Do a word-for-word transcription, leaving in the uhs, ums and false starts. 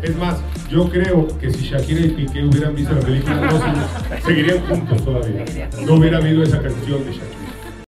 Es más, yo creo que si Shakira y Piqué hubieran visto la película, no se- seguirían juntos todavía. No hubiera habido esa canción de Shakira.